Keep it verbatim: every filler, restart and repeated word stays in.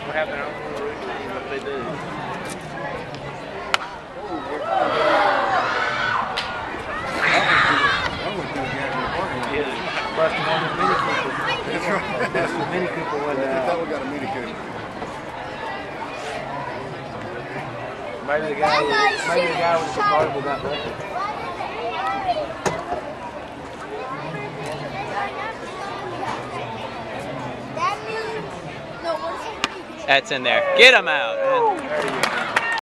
What happened? I don't know what they do. Yeah, busting on the Mini Cooper. Busting the Mini Cooper when uh, that one got a Mini Cooper. Maybe the guy, maybe the guy with the convertible got lucky. That's in there. Get him out, man.